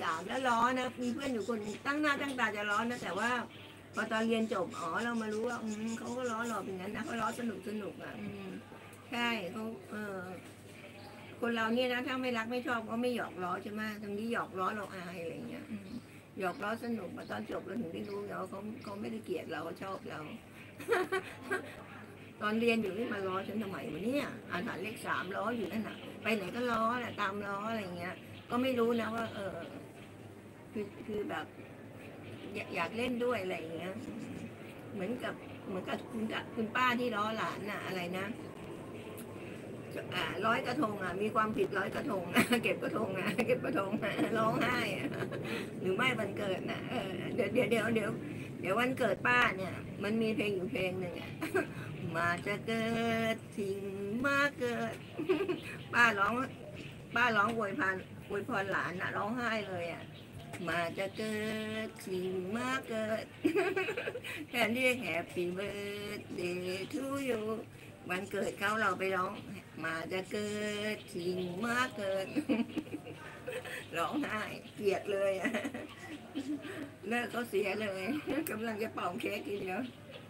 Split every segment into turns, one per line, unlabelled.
3แล้วล้อนะมีเพื่อนอยู่คนตั้งหน้าตั้งตาจะล้อนะแต่ว่าพอตอนเรียนจบเรามารู้ว่าเขาก็ล้อเราเป็นงั้นนะเขาล้อสนุกอ่ะใช่เขาคนเราเนี่ยนะถ้าไม่รักไม่ชอบก็ไม่หยอกล้อใช่ไหมตรงนี้หยอกล้อเราอายอะไรเงี้ยหยอกล้อสนุกมาตอนจบเราถึงได้รู้ไงว่าเขาไม่ได้เกลียดเราชอบเรา ตอนเรียนอยู่นี่มาล้อฉันทำไมวะเนี่ยอ่านฐานเลข3ล้ออยู่นั่นน่ะไปไหนก็ล้อแหละตามล้ออะไรเงี้ยก็ไม่รู้นะว่าคือแบบอยากเล่นด้วยอะไรเงี้ยเหมือนกับคุณป้าที่ล้อหลานน่ะอะไรนะร้อยกระทงมีความผิดร้อยกระทงเก็บกระทงเก็บกระทงร้องไห้หรือไม่วันเกิดนะเดี๋ยววันเกิดป้าเนี่ยมันมีเพลงอยู่เพลงหนึ่งมาจะเกิดสิ่งมาเกิดป้าร้องอวยพรหลานร้องไห้เลยมาจะเกิดสิ่งมาเกิดแทนที่แฮปปี้เบิร์ดเดย์ทูยูวันเกิดเขาเราไปร้องมาจะเกิดสิ่งมาเกิดร้องไห้เกลียดเลยเลิกเขาเสียเลยกำลังจะเป่าเค้กกินแล้ว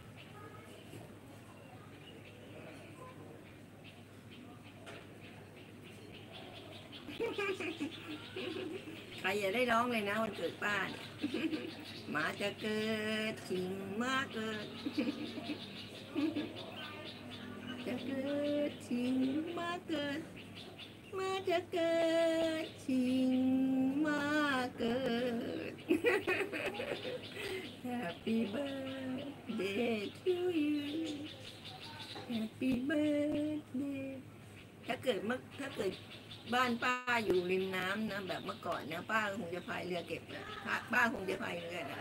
ใครอย่าได้ร้องเลยนะวันเกิดป้ามาจะเกิดสิ่งมาเกิดจะเกิดสิ่งมาเกิดมาจะเกิดสิ่งมาเกิด Happy birthday to you Happy birthday ถ้าเกิดบ้านป้าอยู่ริมน้ำนะแบบเมื่อก่อนนะป้าคงจะพายเรือเก็บนะป้าคงจะพายเรือนะ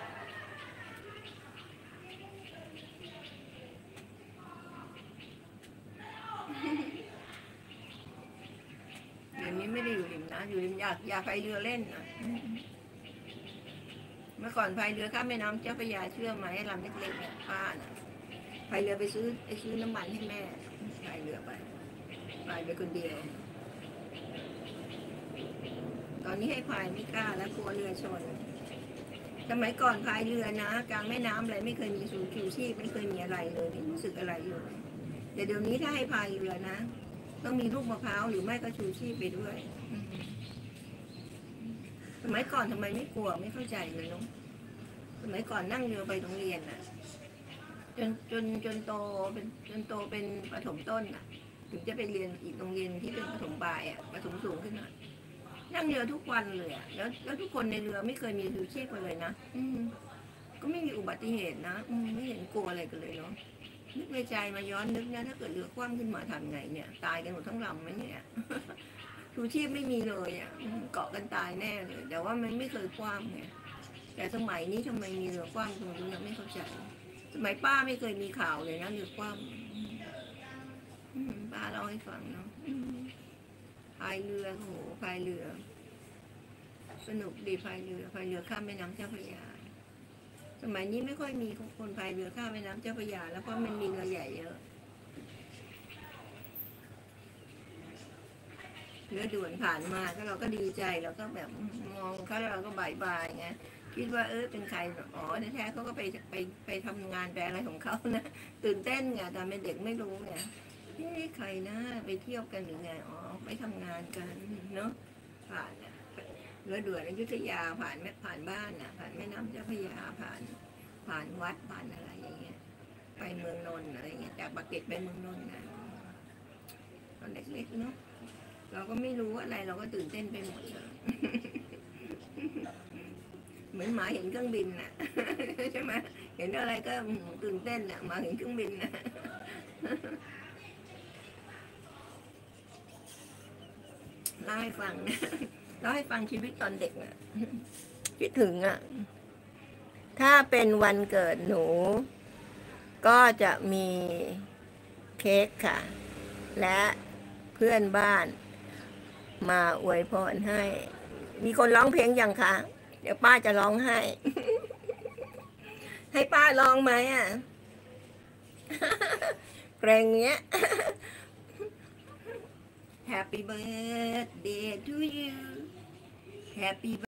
เดี๋ยวนี้ไม่ได้อยู่ริมน้ำอยู่ริมอยากพายเรือเล่นนะเมื่อก่อนพายเรือข้ามแม่น้ำเจ้าพระยาเชื่อไหมลำเล็กๆเนี่ยป้าน่ะพายเรือไปซื้อน้ำมันให้แม่พายเรือไปคนเดียวตอนนี้ให้พายไม่กล้าแล้วกลัวเรือชนสมัยก่อนพายเรือนะกลางแม่น้ำอะไรไม่เคยมีชูชีพไม่เคยมีอะไรเลยไม่รู้สึกอะไรเลยแต่เดี๋ยวนี้ถ้าให้พายเรือนะต้องมีลูกมะพร้าวหรือไม่ก็ชูชีพไปด้วยสมัยก่อนทำไมไม่กลัวไม่เข้าใจเลยน้องสมัยก่อนนั่งเรือไปโรงเรียนน่ะจนโตเป็นประถมต้นน่ะถึงจะไปเรียนอีกโรงเรียนที่เป็นประถมปลายประถมสูงขึ้นหน่อยนั่งเรือทุกวันเลยแล้วทุกคนในเรือไม่เคยมีชูชีพเลยนะก็ไม่มีอุบัติเหตุนะไม่เห็นกลัวอะไรกันเลยเนาะนึกในใจมาย้อนนึกนะถ้าเกิดเรือคว่ำขึ้นมาทำไงเนี่ยตายกันหมดทั้งลำไหมเนี่ยชูชีพไม่มีเลยเกาะกันตายแน่เลยแต่ว่ามันไม่เคยคว่ำไงแต่สมัยนี้ทำไมมีเรือคว่ำตรงนี้เราไม่เข้าใจสมัยป้าไม่เคยมีข่าวเลยนะเรือคว่ำป้าเล่าให้ฟังเนาะพายเรือโหพายเรือสนุกดีพายเรือข้ามแม่น้ำเจ้าพระยาสมัยนี้ไม่ค่อยมีคนพายเรือข้ามแม่น้ำเจ้าพระยาแล้วเพราะมันมีเรือใหญ่เยอะเรือด่วนผ่านมาก็เราก็ดีใจเราก็แบบมองเขาแล้วเราก็บายไงคิดว่าเป็นใครแท้ๆเขาก็ไปทำงานไปอะไรของเขานะตื่นเต้นไงตอนเป็นเด็กไม่รู้ไงใครนะไปเที่ยวกันหรือไงไปทำงานกันเนาะผ่านเรือด่วนอยุธยาผ่านบ้านผ่านแม่น้ำเจ้าพระยาผ่านวัดผ่านอะไรอย่างเงี้ยไปเมืองนนท์อะไรเงี้ยจากปากเกร็ดไปเมืองนนท์นะตอนเล็กๆเนาะเราก็ไม่รู้อะไรเราก็ตื่นเต้นไปหมดเลยเหมือนหมาเห็นเครื่องบินน่ะใช่ไหมเห็นอะไรก็ตื่นเต้นน่ะหมาเห็นเครื่องบินน่ะเล่าให้ฟังชีวิตตอนเด็กน่ะคิดถึงถ้าเป็นวันเกิดหนูก็จะมีเค้กค่ะและเพื่อนบ้านมาอวยพรให้มีคนร้องเพลงยังคะเดี๋ยวป้าจะร้องให้ให้ป้าร้องไหมเพลงเนี้ย Happy birthday to you Happy